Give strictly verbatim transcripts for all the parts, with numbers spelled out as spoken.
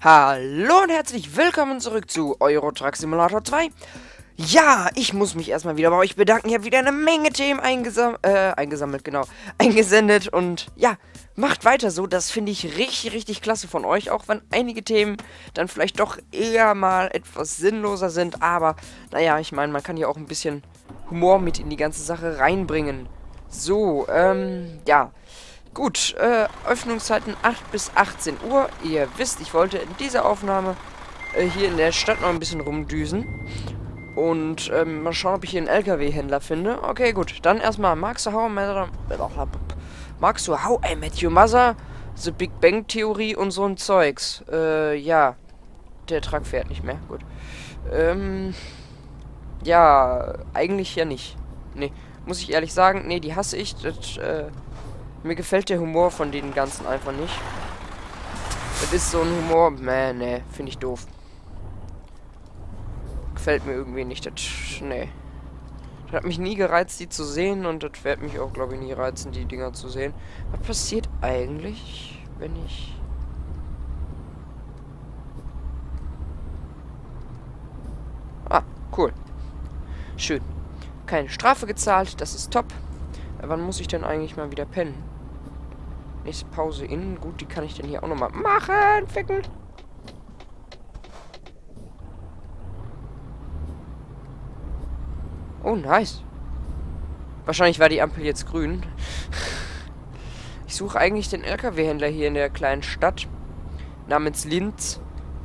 Hallo und herzlich willkommen zurück zu Euro Truck Simulator zwei. Ja, ich muss mich erstmal wieder bei euch bedanken. Ich habe wieder eine Menge Themen eingesam äh, eingesammelt, genau, eingesendet. Und ja, macht weiter so. Das finde ich richtig, richtig klasse von euch. Auch wenn einige Themen dann vielleicht doch eher mal etwas sinnloser sind. Aber, naja, ich meine, man kann ja auch ein bisschen Humor mit in die ganze Sache reinbringen. So, ähm, ja. Gut, äh, Öffnungszeiten acht bis achtzehn Uhr. Ihr wisst, ich wollte in dieser Aufnahme äh, hier in der Stadt noch ein bisschen rumdüsen. Und ähm, mal schauen, ob ich hier einen L K W-Händler finde. Okay, gut. Dann erstmal, magst du How I Met, magst du How I Met Your Mother, The Big Bang Theorie und so ein Zeugs? Äh, ja. Der Truck fährt nicht mehr. Gut. Ähm, ja, eigentlich ja nicht. Nee, muss ich ehrlich sagen, nee, die hasse ich. Das, äh, Mir gefällt der Humor von den Ganzen einfach nicht. Das ist so ein Humor, nee, nee, finde ich doof. Gefällt mir irgendwie nicht, das, nee. Das hat mich nie gereizt, die zu sehen, und das wird mich auch, glaube ich, nie reizen, die Dinger zu sehen. Was passiert eigentlich, wenn ich... Ah, cool. Schön. Keine Strafe gezahlt, das ist top. Wann muss ich denn eigentlich mal wieder pennen? Nächste Pause innen. Gut, die kann ich denn hier auch nochmal machen. Ficken. Oh, nice. Wahrscheinlich war die Ampel jetzt grün. Ich suche eigentlich den L K W-Händler hier in der kleinen Stadt. Namens Linz.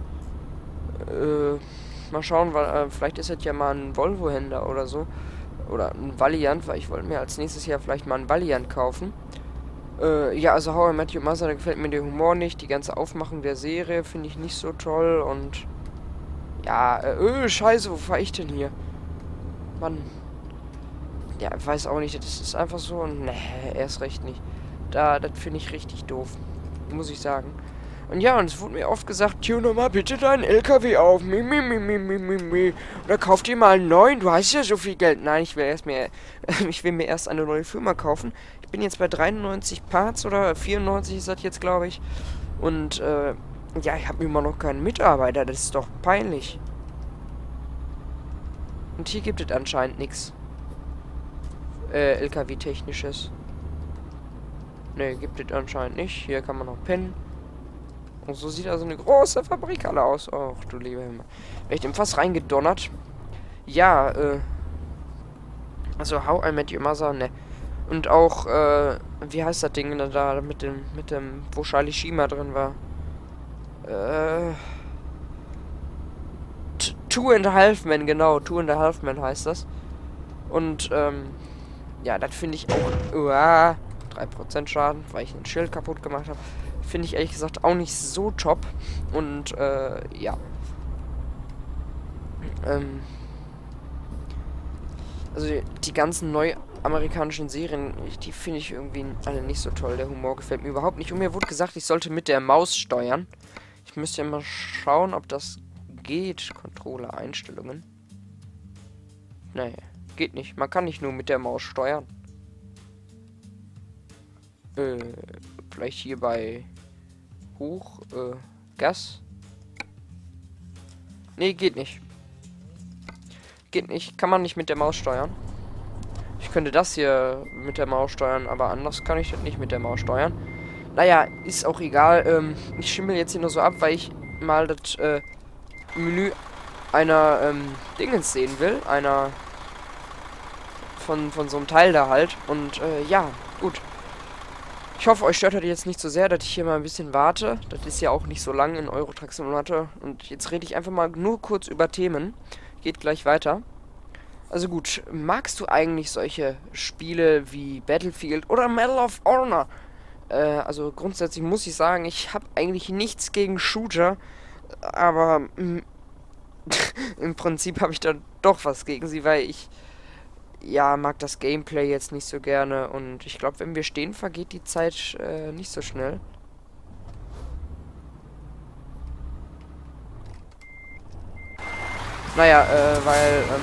Äh, mal schauen, weil, äh, vielleicht ist es ja mal ein Volvo-Händler oder so. Oder ein Valiant, weil ich wollte mir als nächstes Jahr vielleicht mal ein Valiant kaufen. Äh, ja, also How I Met Your Mother, da gefällt mir der Humor nicht. Die ganze Aufmachung der Serie finde ich nicht so toll. Und ja, äh, öh, scheiße, wo fahre ich denn hier? Mann. Ja, ich weiß auch nicht, das ist einfach so. Nee, erst recht nicht. Da, das finde ich richtig doof. Muss ich sagen. Und ja, und es wurde mir oft gesagt, tune mal bitte deinen L K W auf. Mi, mi, mi, mi, mi, mi, mi. Oder kauf dir mal einen neuen, du hast ja so viel Geld. Nein, ich will erst mir, ich will mir erst eine neue Firma kaufen. Ich bin jetzt bei dreiundneunzig Parts oder vierundneunzig ist das jetzt, glaube ich. Und, äh, ja, ich habe immer noch keinen Mitarbeiter. Das ist doch peinlich. Und hier gibt es anscheinend nichts. Äh, L K W-technisches. Ne, gibt es anscheinend nicht. Hier kann man noch pennen. Und so sieht also eine große Fabrikhalle aus. Och, du lieber Himmel. Echt im Fass reingedonnert. Ja, äh. Also, How I Met Your Mother, ne. Und auch, äh, wie heißt das Ding da mit dem, mit dem, wo Charlie Sheen drin war? Äh. Two and a Half Men, genau. Two and a Half Men heißt das. Und, ähm. ja, das finde ich auch. Uah, drei Prozent Schaden, weil ich ein Schild kaputt gemacht habe. Finde ich ehrlich gesagt auch nicht so top. Und, äh, ja. Ähm. Also, die, die ganzen neuamerikanischen Serien, die finde ich irgendwie alle nicht so toll. Der Humor gefällt mir überhaupt nicht. Und mir wurde gesagt, ich sollte mit der Maus steuern. Ich müsste ja mal schauen, ob das geht. Controller-Einstellungen. Nee, geht nicht. Man kann nicht nur mit der Maus steuern. Äh, vielleicht hier bei Hoch, äh, Gas. Nee, geht nicht. Geht nicht. Kann man nicht mit der Maus steuern. Ich könnte das hier mit der Maus steuern, aber anders kann ich das nicht mit der Maus steuern. Naja, ist auch egal. Ähm, ich schimmel jetzt hier nur so ab, weil ich mal das, äh, Menü einer, ähm, Dingens sehen will. Einer von, von so einem Teil da halt. Und, äh, ja, gut. Ich hoffe, euch stört das jetzt nicht so sehr, dass ich hier mal ein bisschen warte. Das ist ja auch nicht so lang in Euro Truck Simulator. Und jetzt rede ich einfach mal nur kurz über Themen. Geht gleich weiter. Also gut, magst du eigentlich solche Spiele wie Battlefield oder Medal of Honor? Äh, also grundsätzlich muss ich sagen, ich habe eigentlich nichts gegen Shooter. Aber im Prinzip habe ich da doch was gegen sie, weil ich... ja, mag das Gameplay jetzt nicht so gerne. Und ich glaube, wenn wir stehen, vergeht die Zeit äh, nicht so schnell. Naja, äh, weil, ähm,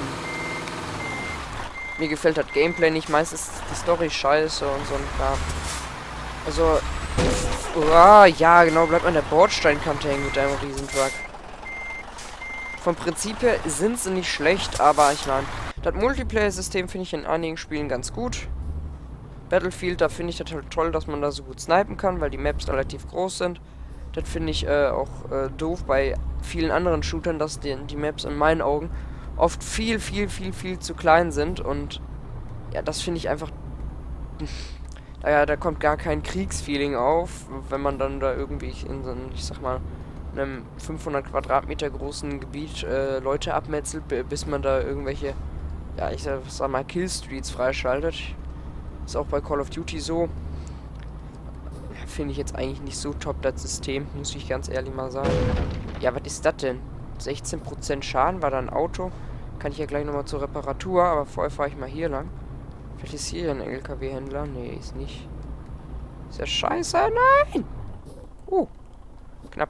mir gefällt das Gameplay nicht. Meistens ist die Story scheiße und so ein Kram. Also, Oh, ja, genau, bleibt an der Bordsteinkante hängen mit deinem Riesentruck. Vom Prinzip her sind sie nicht schlecht, aber ich meine, das Multiplayer-System finde ich in einigen Spielen ganz gut. Battlefield, da finde ich das halt toll, dass man da so gut snipen kann, weil die Maps relativ groß sind. Das finde ich äh, auch äh, doof bei vielen anderen Shootern, dass die, die Maps in meinen Augen oft viel, viel, viel, viel zu klein sind. Und ja, das finde ich einfach... Naja, da kommt gar kein Kriegsfeeling auf, wenn man dann da irgendwie in so einem, ich sag mal, einem fünfhundert Quadratmeter großen Gebiet äh, Leute abmetzelt, bis man da irgendwelche, ja, ich sag, sag mal, Killstreaks freischaltet. Ist auch bei Call of Duty so. Finde ich jetzt eigentlich nicht so top, das System, muss ich ganz ehrlich mal sagen. Ja, was ist das denn? sechzehn Prozent Schaden, war da ein Auto. Kann ich ja gleich nochmal zur Reparatur, aber vorher fahre ich mal hier lang. Vielleicht ist hier ein L K W-Händler. Nee, ist nicht. Ist ja scheiße, nein! Uh, knapp.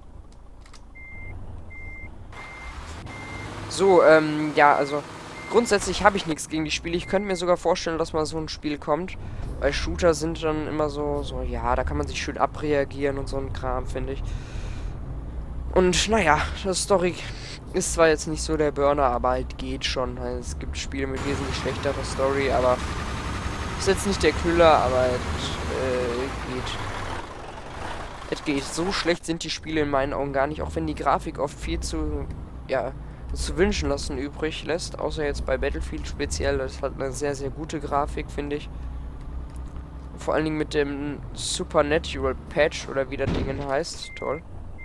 So, ähm, ja, also grundsätzlich habe ich nichts gegen die Spiele. Ich könnte mir sogar vorstellen, dass mal so ein Spiel kommt. Weil Shooter sind dann immer so, so, ja, da kann man sich schön abreagieren und so ein Kram, finde ich. Und naja, das Story ist zwar jetzt nicht so der Burner, aber halt geht schon. Also, es gibt Spiele mit wesentlich schlechterer Story, aber ist jetzt nicht der Knüller, aber es äh, geht. Es geht. So schlecht sind die Spiele in meinen Augen gar nicht, auch wenn die Grafik oft viel zu, ja, zu wünschen lassen übrig lässt. Außer jetzt bei Battlefield speziell, das hat eine sehr, sehr gute Grafik, finde ich. Vor allen Dingen mit dem Supernatural Patch oder wie das Ding heißt. Toll.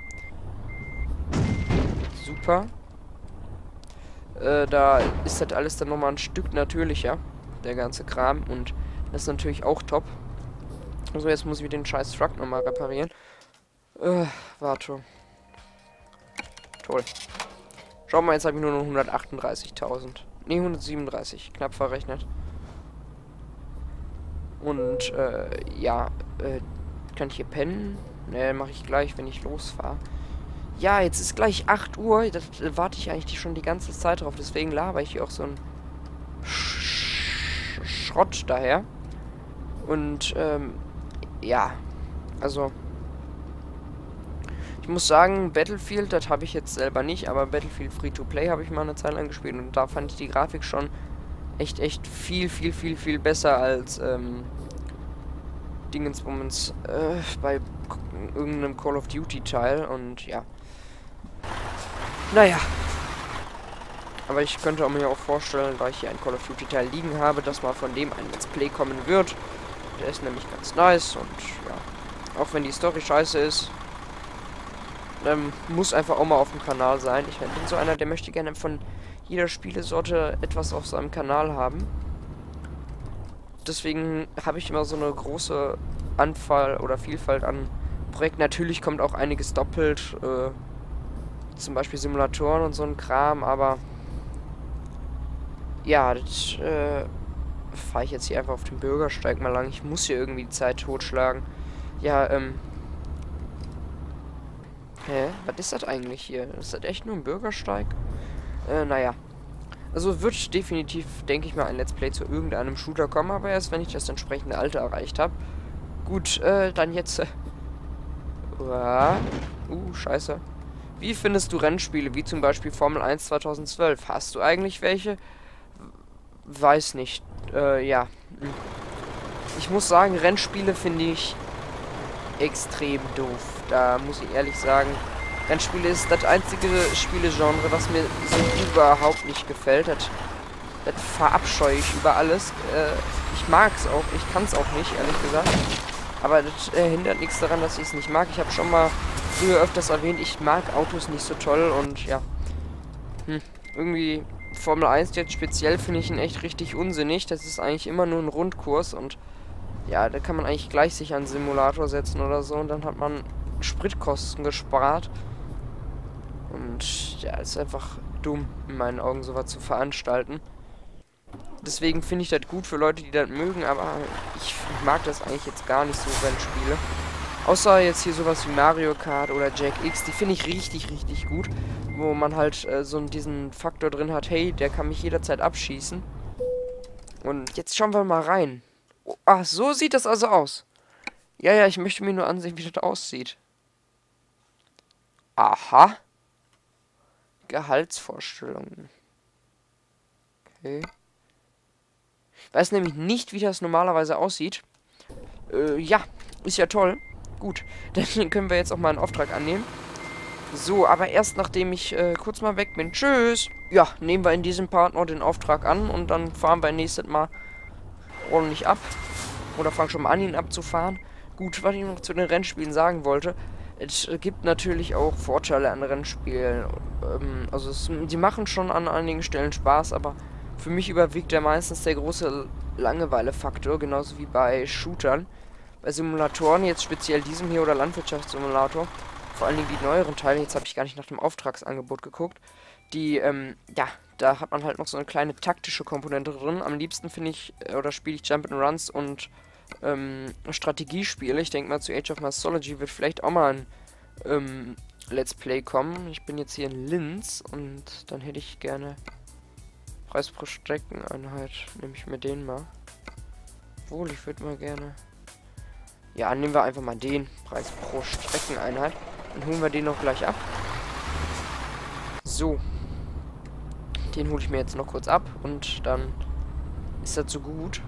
Super. Äh, da ist das alles dann nochmal ein Stück natürlicher. Der ganze Kram. Und das ist natürlich auch top. Also jetzt muss ich den scheiß Truck nochmal reparieren. Äh, warte. Toll. Schau mal, jetzt habe ich nur noch hundertachtunddreißigtausend. Ne, hundertsiebenunddreißig. Knapp verrechnet. Und, äh, ja, äh, kann ich hier pennen? Ne, mache ich gleich, wenn ich losfahre. Ja, jetzt ist gleich acht Uhr. Da äh, warte ich eigentlich schon die ganze Zeit drauf. Deswegen laber ich hier auch so ein Sch Schrott daher. Und, ähm, ja. Also, ich muss sagen, Battlefield, das habe ich jetzt selber nicht. Aber Battlefield Free-to-Play habe ich mal eine Zeit lang gespielt. Und da fand ich die Grafik schon echt, echt viel, viel, viel, viel besser als, ähm, Dingensbummens, äh, bei irgendeinem Call of Duty Teil und ja. Naja. Aber ich könnte mir auch vorstellen, da ich hier einen Call of Duty Teil liegen habe, dass mal von dem ein Let's Play kommen wird. Der ist nämlich ganz nice und ja. Auch wenn die Story scheiße ist, ähm, muss einfach auch mal auf dem Kanal sein. Ich bin so einer, der möchte gerne von jeder Spielesorte etwas auf seinem Kanal haben. Deswegen habe ich immer so eine große Anfall oder Vielfalt an Projekten. Natürlich kommt auch einiges doppelt, äh, zum Beispiel Simulatoren und so ein Kram, aber ja, das äh, fahre ich jetzt hier einfach auf dem Bürgersteig mal lang. Ich muss hier irgendwie die Zeit totschlagen. Ja, ähm. Hä? Was ist das eigentlich hier? Ist das echt nur ein Bürgersteig? Äh, naja. Also wird definitiv, denke ich mal, ein Let's Play zu irgendeinem Shooter kommen, aber erst wenn ich das entsprechende Alter erreicht habe. Gut, äh, dann jetzt. Äh, uh, scheiße. Wie findest du Rennspiele, wie zum Beispiel Formel eins zweitausendzwölf? Hast du eigentlich welche? Weiß nicht. Äh, ja. Ich muss sagen, Rennspiele finde ich extrem doof. Da muss ich ehrlich sagen, Rennspiele ist das einzige Spielegenre, was mir so überhaupt nicht gefällt. Das, das verabscheue ich über alles. Äh, ich mag es auch, ich kann es auch nicht, ehrlich gesagt. Aber das äh, hindert nichts daran, dass ich es nicht mag. Ich habe schon mal früher öfters erwähnt, ich mag Autos nicht so toll und ja. Hm, irgendwie Formel eins jetzt speziell finde ich ihn echt richtig unsinnig. Das ist eigentlich immer nur ein Rundkurs und ja, da kann man eigentlich gleich sich einen Simulator setzen oder so und dann hat man Spritkosten gespart. Und ja, ist einfach dumm, in meinen Augen sowas zu veranstalten. Deswegen finde ich das gut für Leute, die das mögen, aber ich mag das eigentlich jetzt gar nicht so, Rennspiele. Außer jetzt hier sowas wie Mario Kart oder Jack X, die finde ich richtig, richtig gut. Wo man halt äh, so diesen Faktor drin hat, hey, der kann mich jederzeit abschießen. Und jetzt schauen wir mal rein. Oh, ach, so sieht das also aus. Ja, ja, ich möchte mir nur ansehen, wie das aussieht. Aha. Gehaltsvorstellungen. Okay. Ich weiß nämlich nicht, wie das normalerweise aussieht. Äh, ja, ist ja toll. Gut, dann können wir jetzt auch mal einen Auftrag annehmen. So, aber erst nachdem ich äh, kurz mal weg bin. Tschüss. Ja, nehmen wir in diesem Part noch den Auftrag an und dann fahren wir nächstes Mal ordentlich ab. Oder fangen schon mal an, ihn abzufahren. Gut, was ich noch zu den Rennspielen sagen wollte. Es gibt natürlich auch Vorteile an Rennspielen. Ähm, also es, die machen schon an einigen Stellen Spaß, aber für mich überwiegt ja meistens der große Langeweile-Faktor, genauso wie bei Shootern. Bei Simulatoren, jetzt speziell diesem hier oder Landwirtschaftssimulator, vor allen Dingen die neueren Teile, jetzt habe ich gar nicht nach dem Auftragsangebot geguckt, die, ähm, ja, da hat man halt noch so eine kleine taktische Komponente drin. Am liebsten finde ich, oder spiele ich Jump'n'Runs und ähm, Strategiespiele. Ich denke mal, zu Age of Mythology wird vielleicht auch mal ein ähm, Let's Play kommen. Ich bin jetzt hier in Linz und dann hätte ich gerne Preis pro Streckeneinheit. Nehme ich mir den mal. Obwohl, ich würde mal gerne... Ja, nehmen wir einfach mal den Preis pro Streckeneinheit. Dann holen wir den noch gleich ab. So. Den hole ich mir jetzt noch kurz ab und dann ist das so gut.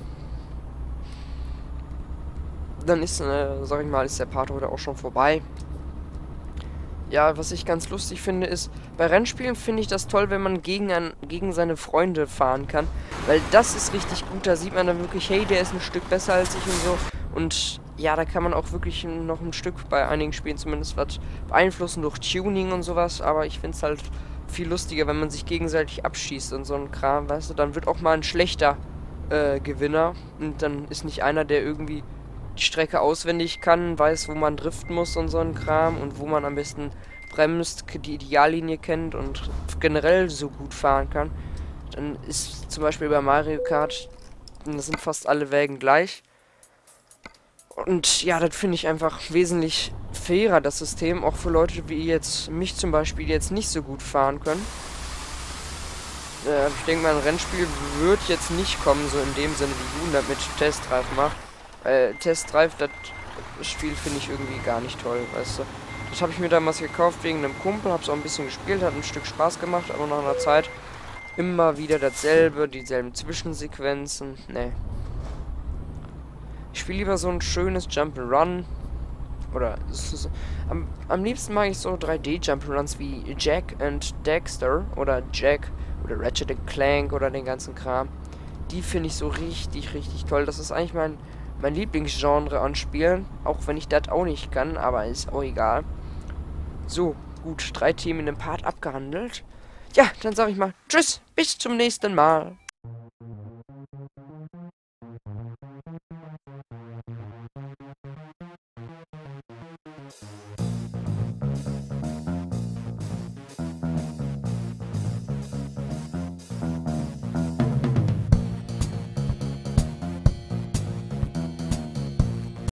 Dann ist, äh, sag ich mal, ist der Part heute auch schon vorbei. Ja, was ich ganz lustig finde, ist, bei Rennspielen finde ich das toll, wenn man gegen, ein, gegen seine Freunde fahren kann. Weil das ist richtig gut, da sieht man dann wirklich, hey, der ist ein Stück besser als ich und so. Und ja, da kann man auch wirklich noch ein Stück bei einigen Spielen zumindest was beeinflussen durch Tuning und sowas. Aber ich finde es halt viel lustiger, wenn man sich gegenseitig abschießt und so ein Kram, weißt du. Dann wird auch mal ein schlechter äh, Gewinner. Und dann ist nicht einer, der irgendwie die Strecke auswendig kann, weiß, wo man driften muss und so ein Kram und wo man am besten bremst, die Ideallinie kennt und generell so gut fahren kann. Dann ist zum Beispiel bei Mario Kart, da sind fast alle Wägen gleich. Und ja, das finde ich einfach wesentlich fairer, das System, auch für Leute wie jetzt, mich zum Beispiel, die jetzt nicht so gut fahren können. Äh, ich denke mal, ein Rennspiel wird jetzt nicht kommen, so in dem Sinne, wie Jun das mit Test Drive macht. Äh, Test Drive, das Spiel finde ich irgendwie gar nicht toll, weißt du. Das habe ich mir damals gekauft wegen einem Kumpel, habe es auch ein bisschen gespielt, hat ein Stück Spaß gemacht, aber nach einer Zeit immer wieder dasselbe, dieselben Zwischensequenzen, ne. Ich spiele lieber so ein schönes Jump'n'Run. Oder so, am, am liebsten mag ich so drei D Jump'n'Runs wie Jack and Daxter oder Jack oder Ratchet and Clank oder den ganzen Kram. Die finde ich so richtig, richtig toll. Das ist eigentlich mein, mein Lieblingsgenre an Spielen. Auch wenn ich das auch nicht kann, aber ist auch egal. So, gut, drei Themen in dem Part abgehandelt. Ja, dann sage ich mal Tschüss, bis zum nächsten Mal.